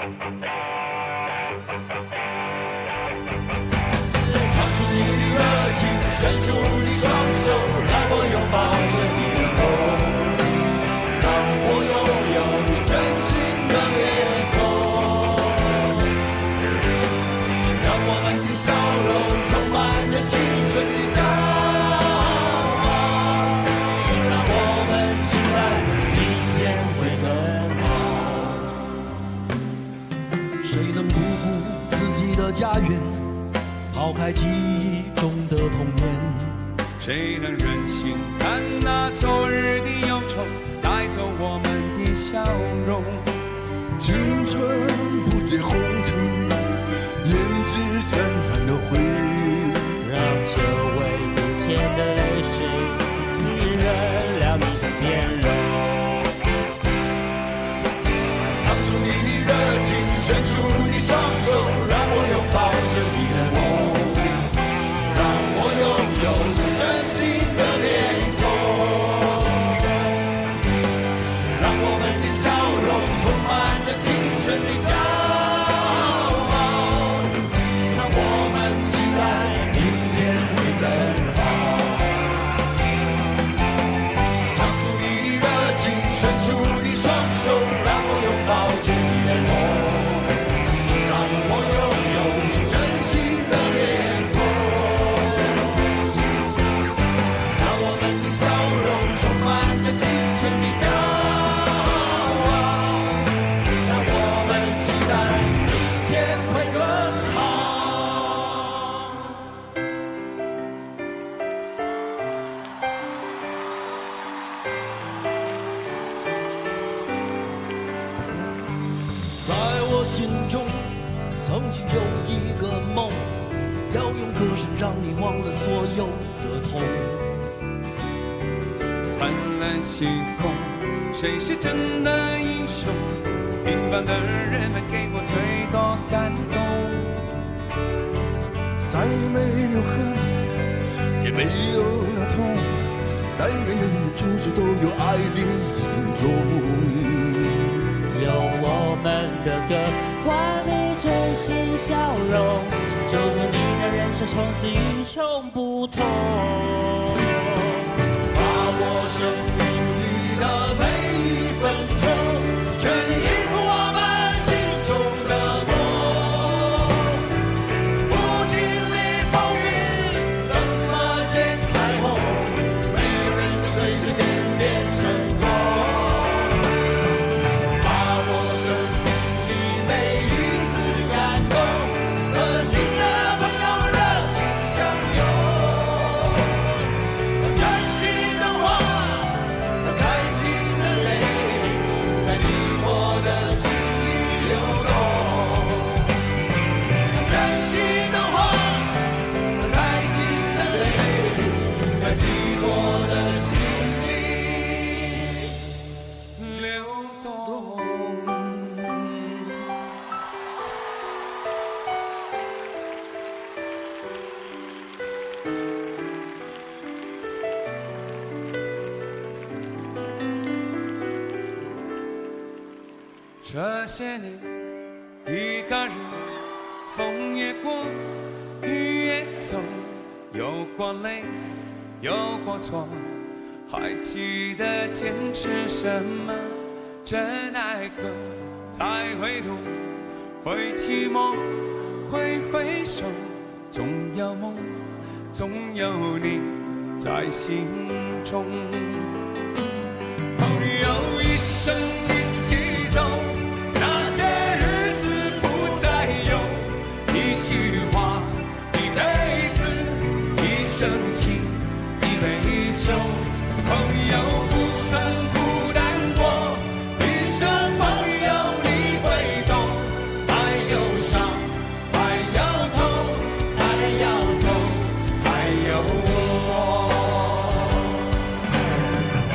出你的热情，伸出你双手，让我拥抱着你的梦，让我拥有你真心的脸孔，让我们的笑容充满着青春的骄傲，让我们期待明天会更好。谁能不顾自己的家园，抛开记忆中的童年？ 谁能忍心看那昨日的忧愁带走我们的笑容？ 青春不解红尘，胭脂沾染了灰， 让久违不见的泪水滋润了你的面容。 唱出你的热情，伸出你双手，让我拥抱着你的梦，让我拥有你真心的脸孔，让我们的笑容充满着青春的骄傲，让我们期待明天会更好。唱出你的热情，伸出你双手，让我拥抱着你的梦，让我拥有你真心的脸孔，让我们的笑容充满着青春的骄傲，让我们期待明天会更好。在我心中曾经有一个梦，要用歌声让你忘了所有的痛。 灿烂星空，谁是真的英雄？平凡的人们给我最多感动。 再没有恨，也没有了痛，但愿人人处处都有爱的影踪。 用我们的歌换你真心笑容，祝福你的人生从此与众不同。 把握生命里的每一分钟，全力以赴我们心中的梦。不经历风雨，怎么见彩虹？没有人能随随便便成功。把握生命里每一次感动，和心爱的朋友热情相拥。真心的话，开心的泪，在你我的心里流动。真心的话，开心的泪，在你我的心里流动。这些年，一个人，风也过，雨也走，有过泪，有过错，还记得坚持什么？真爱过，才会懂，会寂寞，会回首，总有梦，总有你在心中。朋友一生一起走，那些日子不再有，一句话，一辈子，一生情，一杯酒。朋友不曾孤单过，一生朋友你会懂。爱有伤，爱有痛，爱要走，还有我。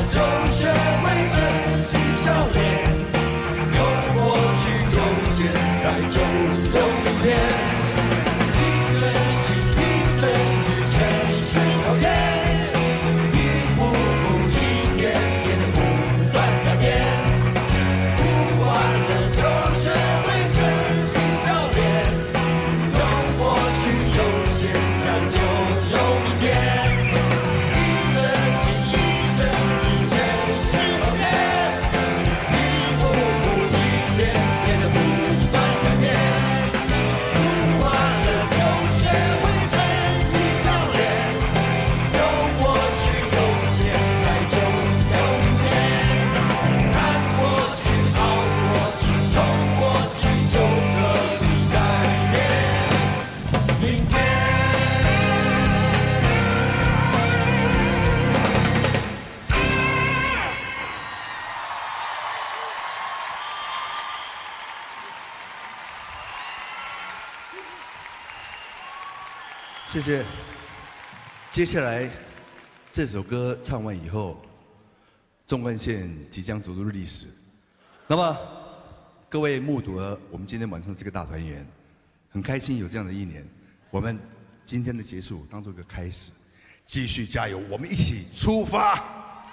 就学会珍惜笑脸，有了过去，有现在，就有明天。一阵情，一阵雨，全是考验，一步步，一点点的不断改变。不完了就学会珍惜笑脸，有过去，有现在，就有明天。一阵情，一阵雨，全是考验，一步步，一点点的不断改变。不完了就学会珍惜笑脸，有过去，有现在，就有明天。看过去，熬过去，冲过去，就可以改变明天。 谢谢。接下来这首歌唱完以后，纵贯线即将走入历史。那么各位目睹了我们今天晚上这个大团圆，很开心有这样的一年。我们今天的结束当做一个开始，继续加油，我们一起出发。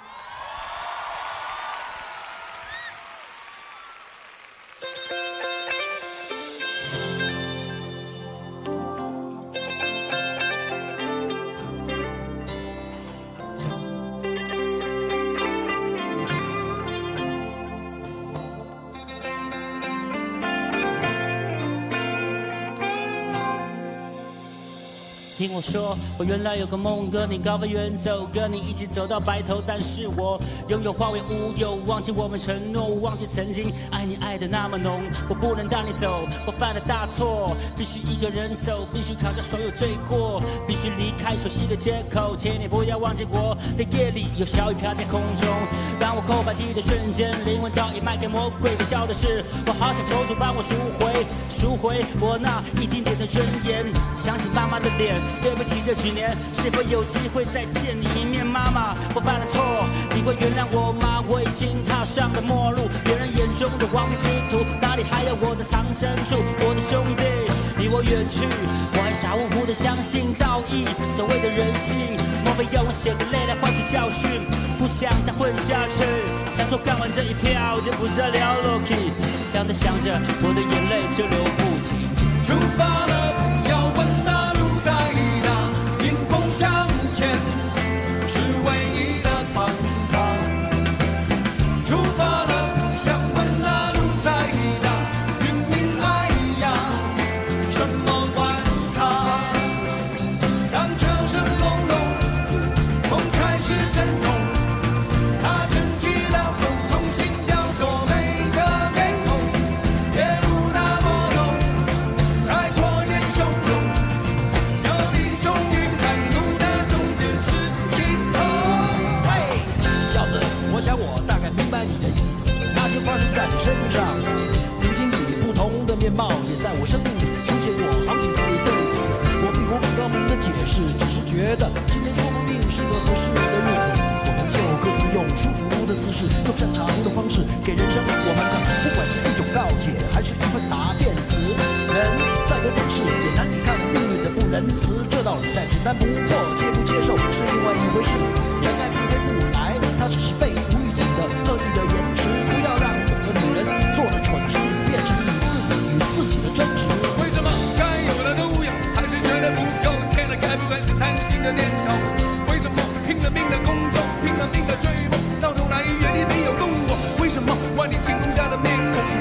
听我说，我原来有个梦，跟你高飞远走，跟你一起走到白头。但是我拥有化为乌有，忘记我们承诺，忘记曾经爱你爱得那么浓。我不能带你走，我犯了大错，必须一个人走，必须扛下所有罪过，必须离开熟悉的街口。请你不要忘记我，在夜里有小雨飘在空中。当我扣扳机的瞬间，灵魂早已卖给魔鬼。可笑的是，我好想求主帮我赎回我那一丁点的尊严。想起妈妈的脸。对不起，这几年是否有机会再见你一面？妈妈，我犯了错，你会原谅我吗？我已经踏上了末路，别人眼中的亡命之徒，哪里还有我的藏身处？我的兄弟离我远去，我还傻乎乎的相信道义，所谓的人性，莫非要我血的泪来换取教训？不想再混下去，想说干完这一票就不再聊落去，想着想着，我的眼泪就流不停。 出发了，不要问那路在哪，迎风向前是唯一的方法。出发了，不想问那路在哪，云明爱呀，什么管它？当车声隆隆，梦开始阵痛，它撑起了风，重新雕塑每个面孔，也不那么浓，太错也汹涌。有一种预感，路的终点是尽头。嘿， 小子，我想我大概明白你的意思。那些发生在你身上，曾经以不同的面貌，也在我生命里出现过好几次。对此，我并不更高明的解释，只是觉得今天说不定是个合适的日子，我们就各自用舒服的姿势，用擅长的方式，给人生我们的，不管是一种告诫，还是一份答辩词。人再有本事，也难抵抗命运的不仁慈。这道理再简单不过，接不接受是另外一回事。真爱不会不来，它只是被无预警的恶意的延迟。不要让懂的女人做的蠢事，变成你自己与自己的争执。 为什么该有的都有，还是觉得不够？天了该不该是贪心的念头？为什么拼了命的工作，拼了命的追梦，到头来原地没有动我？为什么万里晴空下的面孔？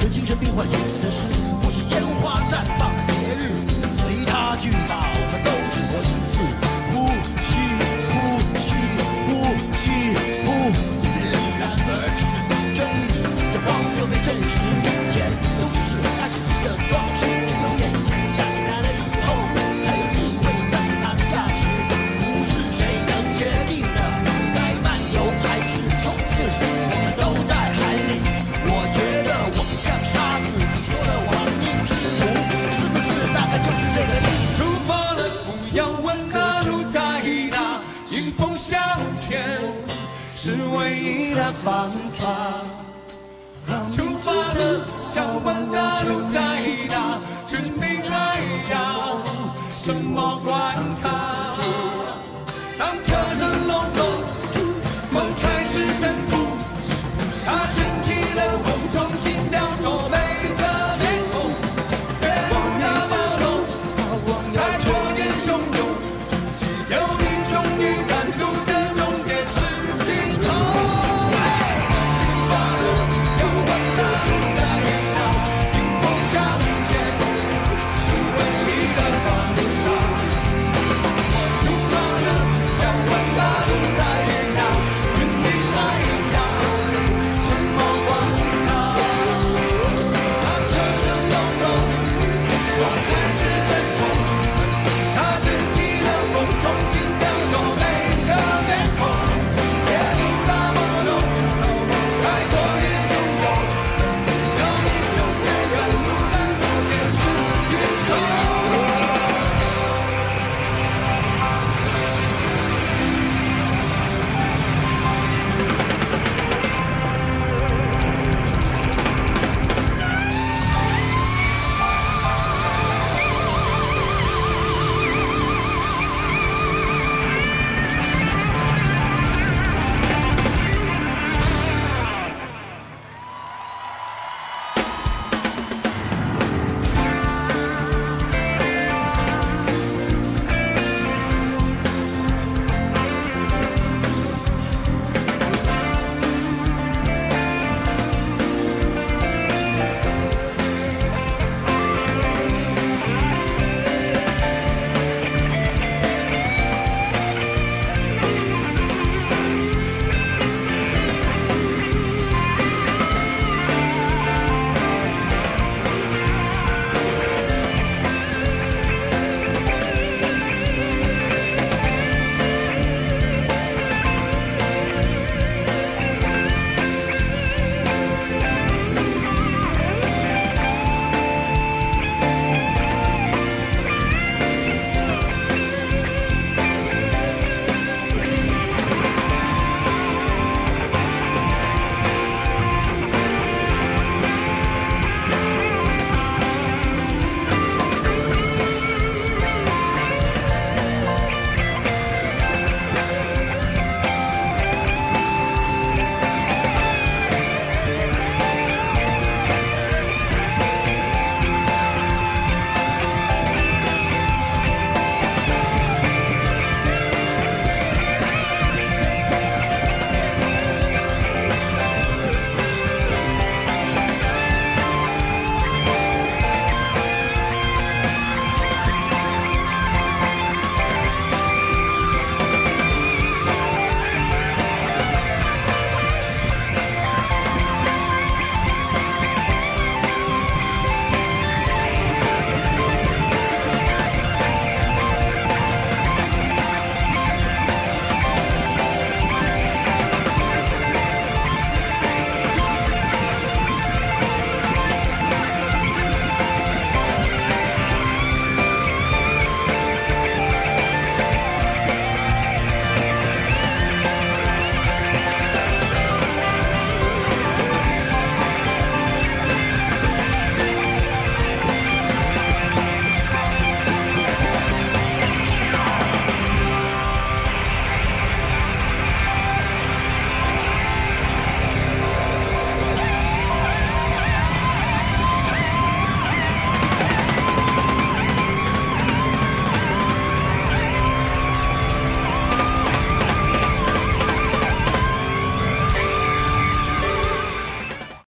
是精神病患写的诗，不是烟花绽放的节日。随他去吧，我们都只活一次。呼吸，呼吸，呼吸，呼，自然而至。真理在荒谬被证实面前，都只是爱情的装饰。只有眼前压起来了以后，才有机会展示它的价值。不是谁能决定的，该漫游还是冲刺，我们都在海里。我觉得我们像沙子，你说的亡命之徒，是不是大概就是这个意思？ 出发了，不要问那路在哪，迎风向前是唯一的方法。出发了，想问那路在哪，决定还要什么关卡？当车声隆隆，梦才